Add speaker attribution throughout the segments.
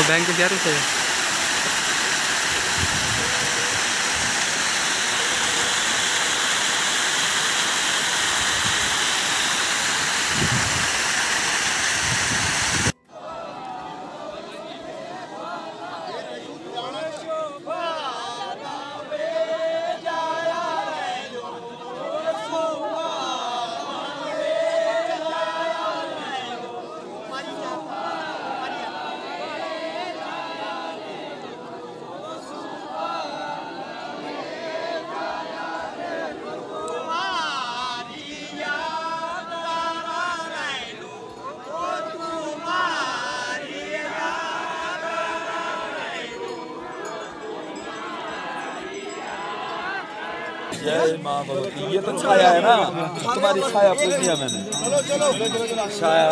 Speaker 1: Bank के यार से
Speaker 2: जय माँ भगवती। ये तो छाया है ना, तुम्हारी छाया पूछ दिया मैंने। छाया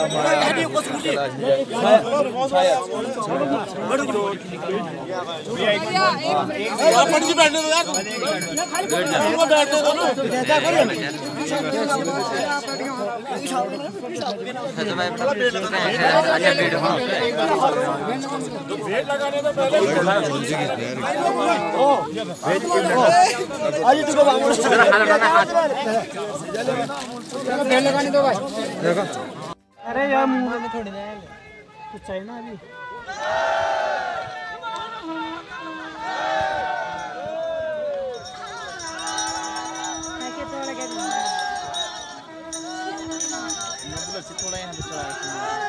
Speaker 3: लगाने दो भाई। अरे यार मुंह में थोड़ी ना कुछ चाहिए ना अभी। थोड़ा यहाँ पे